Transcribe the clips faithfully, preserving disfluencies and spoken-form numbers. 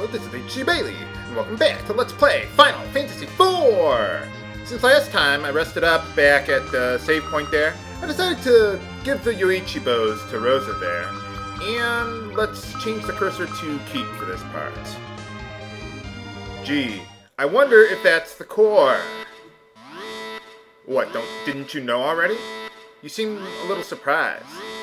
this is H G Bailey, and welcome back to Let's Play Final Fantasy four! Since last time I rested up back at the save point there, I decided to give the Yoichi bows to Rosa there, and let's change the cursor to keep for this part. Gee, I wonder if that's the core. What, don't, didn't you know already? You seem a little surprised.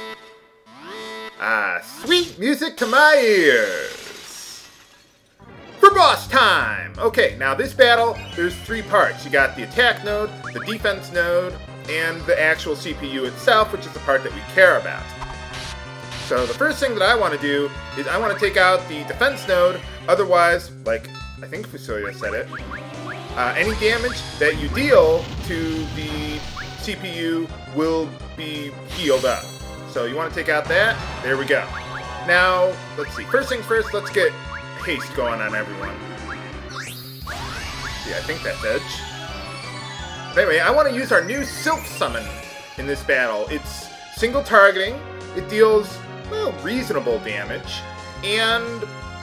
Ah, sweet music to my ears! For boss time! Okay, now this battle, there's three parts. You got the attack node, the defense node, and the actual C P U itself, which is the part that we care about. So the first thing that I want to do is I want to take out the defense node, otherwise, like I think Fusoya said it, uh, any damage that you deal to the C P U will be healed up. So you want to take out that, there we go. Now, let's see, first things first, let's get haste going on everyone. Yeah, I think that's Edge. But anyway, I want to use our new Sylph Summon in this battle. It's single targeting, it deals, well, reasonable damage, and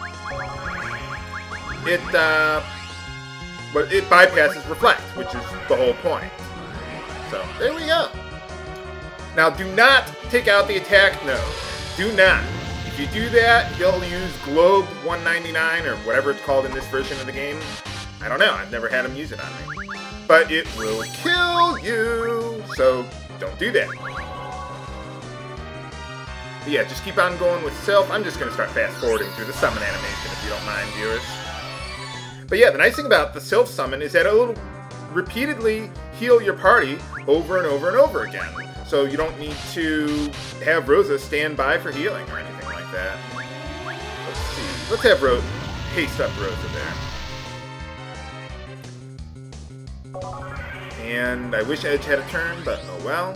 it, uh, but it bypasses Reflect, which is the whole point. So, there we go. Now, do not take out the attack node. Do not. If you do that, he'll use Globe one ninety-nine, or whatever it's called in this version of the game. I don't know, I've never had him use it on me. But it will kill you, so don't do that. But yeah, just keep on going with Sylph. I'm just going to start fast-forwarding through the summon animation, if you don't mind, viewers. But yeah, the nice thing about the Sylph Summon is that it'll repeatedly heal your party over and over and over again. So you don't need to have Rosa stand by for healing or anything like that. Let's see. Let's have Ro haste up Rosa there. And I wish Edge had a turn, but oh well.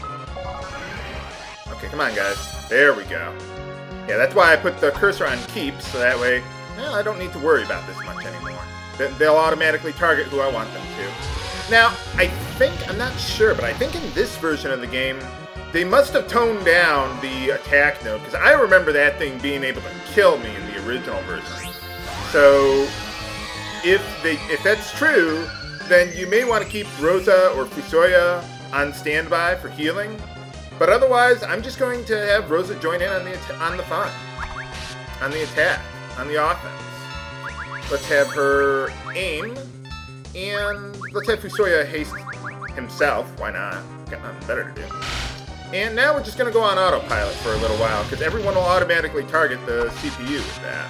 Okay, come on, guys. There we go. Yeah, that's why I put the cursor on keep, so that way, well, I don't need to worry about this much anymore. They'll automatically target who I want them to. Now, I think, I'm not sure, but I think in this version of the game, they must have toned down the attack node, because I remember that thing being able to kill me in the original version. So, if they, if that's true, then you may want to keep Rosa or Fusoya on standby for healing. But otherwise, I'm just going to have Rosa join in on the on the fun, on the attack, on the offense. Let's have her aim. And let's have Fusoya haste himself. Why not? Got nothing better to do. And now we're just going to go on autopilot for a little while, because everyone will automatically target the C P U with that.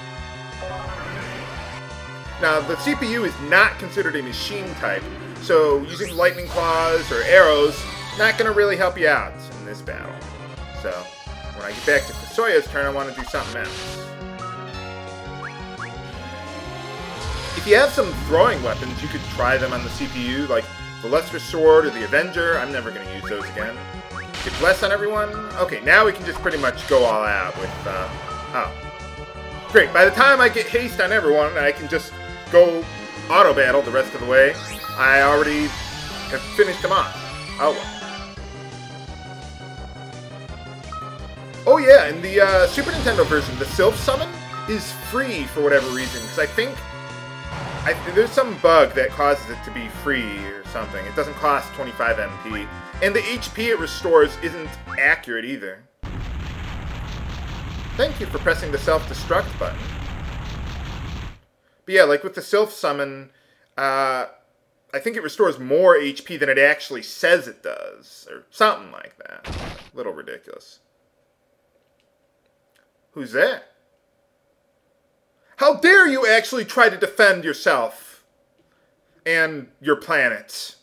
Now, the C P U is not considered a machine type, so using lightning claws or arrows not going to really help you out in this battle. So, when I get back to Fusoya's turn, I want to do something else. If you have some throwing weapons, you could try them on the C P U, like the Luster Sword or the Avenger. I'm never going to use those again. Get Bless on everyone. Okay, now we can just pretty much go all out with, uh, oh. Great, by the time I get haste on everyone, I can just go auto-battle the rest of the way. I already have finished them off. Oh, well. Oh yeah, in the uh, Super Nintendo version, the Sylph Summon is free for whatever reason, because I think I, there's some bug that causes it to be free or something. It doesn't cost twenty-five M P. And the H P it restores isn't accurate either. Thank you for pressing the self-destruct button. But yeah, like with the Sylph Summon, uh, I think it restores more H P than it actually says it does. Or something like that. A little ridiculous. Who's that? How dare you actually try to defend yourself and your planet?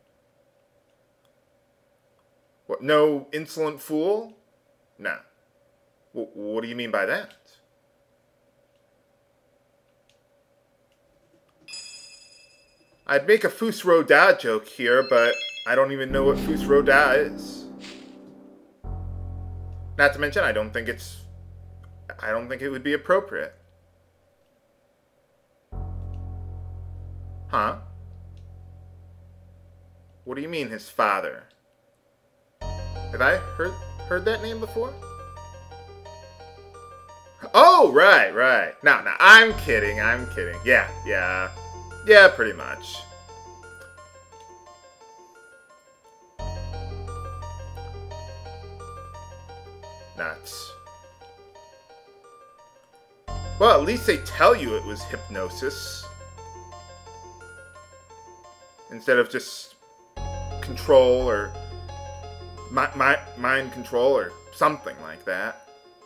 What, no insolent fool? No. W what do you mean by that? I'd make a Fus Ro Da joke here, but I don't even know what Fus Ro Da is. Not to mention, I don't think it's... I don't think it would be appropriate. Huh? What do you mean, his father? Have I heard heard that name before? Oh, right, right. No, no, I'm kidding, I'm kidding. Yeah, yeah. Yeah, pretty much. Nuts. Well, at least they tell you it was hypnosis. Instead of just control or mi mi mind control or something like that.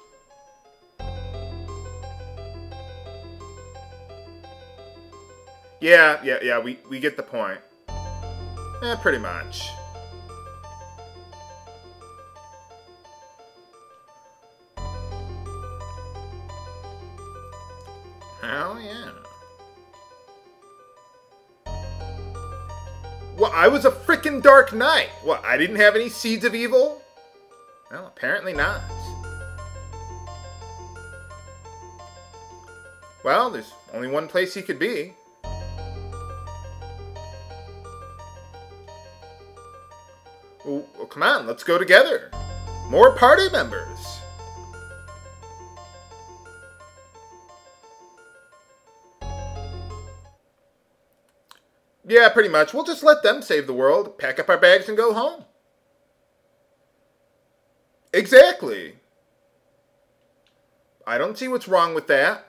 Yeah, yeah, yeah, we, we get the point. Yeah, pretty much. Hell yeah. Well, I was a frickin' Dark Knight. What, I didn't have any seeds of evil? Well, apparently not. Well, there's only one place he could be. Well, well, come on, let's go together. More party members. Yeah, pretty much. We'll just let them save the world, pack up our bags, and go home. Exactly. I don't see what's wrong with that.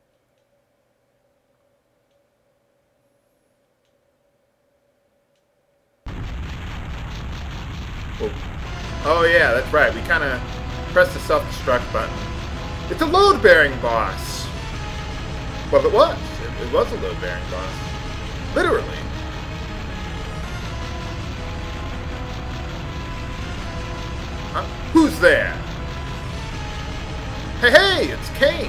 Oh, oh yeah, that's right. We kind of pressed the self-destruct button. It's a load-bearing boss. Well, it was. It, it was a load-bearing boss. Literally. Huh? Who's there? Hey, hey, it's Kane.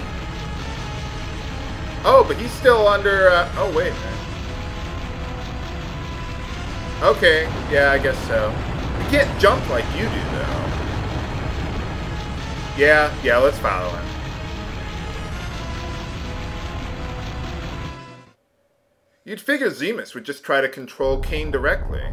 Oh, but he's still under, uh, oh, wait a minute. Okay, yeah, I guess so. He can't jump like you do, though. Yeah, yeah, let's follow him. You'd figure Zemus would just try to control Kane directly.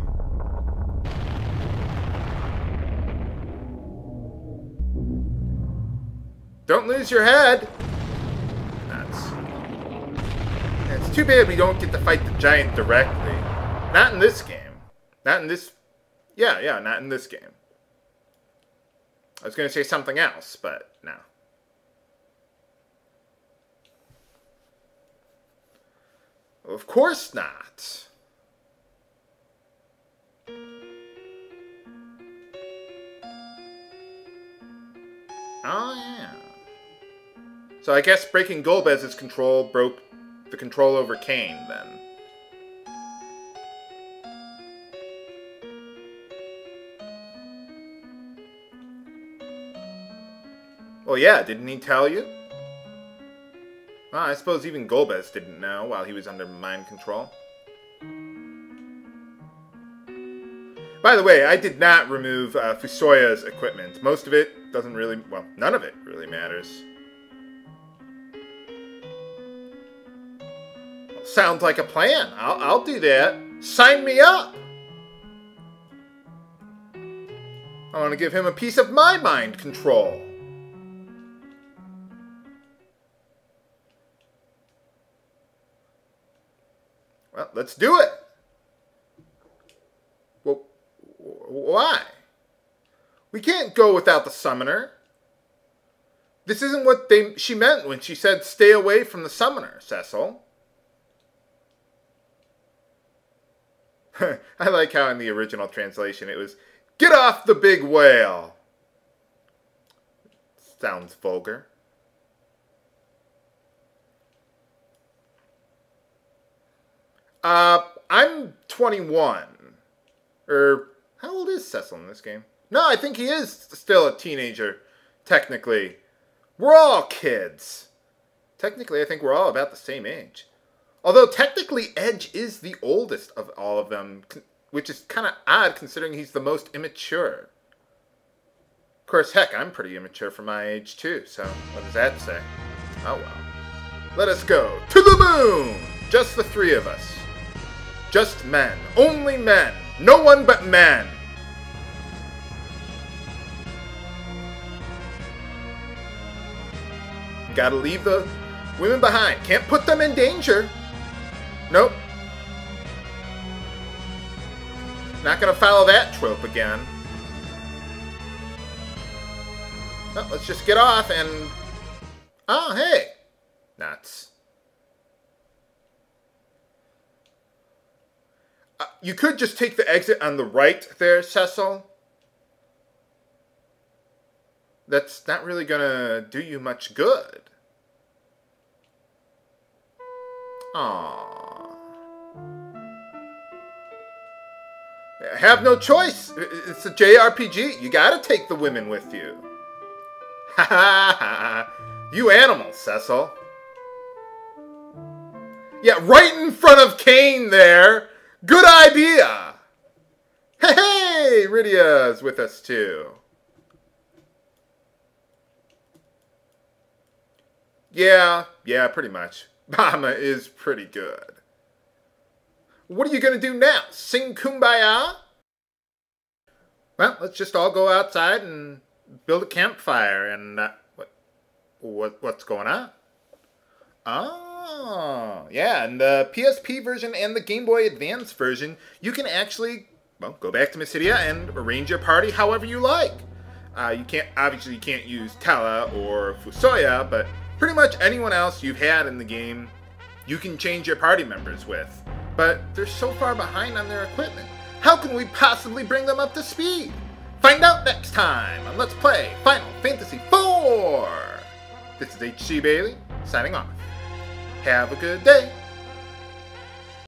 Don't lose your head! Nuts. It's too bad we don't get to fight the giant directly. Not in this game. Not in this... Yeah, yeah, not in this game. I was going to say something else, but no. Of course not. Oh, yeah. So I guess breaking Golbez's control broke the control over Kane, then. Well, yeah, didn't he tell you? Well, I suppose even Golbez didn't know while he was under mind control. By the way, I did not remove uh, Fusoya's equipment. Most of it doesn't really... Well, none of it really matters. Sounds like a plan. I'll, I'll do that. Sign me up! I want to give him a piece of my mind control. Well, let's do it. Well, why? We can't go without the summoner. This isn't what they she meant when she said stay away from the summoner, Cecil. I like how in the original translation it was, get off the big whale. Sounds vulgar. Uh, I'm twenty-one. Or, how old is Cecil in this game? No, I think he is still a teenager, technically. We're all kids. Technically, I think we're all about the same age. Although, technically, Edge is the oldest of all of them, which is kind of odd considering he's the most immature. Of course, heck, I'm pretty immature for my age, too, so what does that say? Oh, well. Let us go to the moon! Just the three of us. Just men. Only men. No one but men. gotta leave the women behind. Can't put them in danger. Nope. Not gonna follow that trope again. Well, let's just get off and... Oh, hey. Nuts. Uh, you could just take the exit on the right there, Cecil. That's not really gonna do you much good. Aww. Have no choice. It's a J R P G. You gotta take the women with you. Ha ha ha. You animals, Cecil. Yeah, right in front of Kane there. Good idea. Hey, hey, Rydia's with us too. Yeah, yeah, pretty much. Mama is pretty good. What are you going to do now? Sing Kumbaya? Well, let's just all go outside and build a campfire and... Uh, what, what, what's going on? Oh, yeah, and the P S P version and the Game Boy Advance version, you can actually, well, go back to Mysidia and arrange your party however you like. Uh, you can't, obviously you can't use Tella or Fusoya, but pretty much anyone else you've had in the game, you can change your party members with. But they're so far behind on their equipment. How can we possibly bring them up to speed? Find out next time on Let's Play Final Fantasy four! This is H C Bailey, signing off. Have a good day.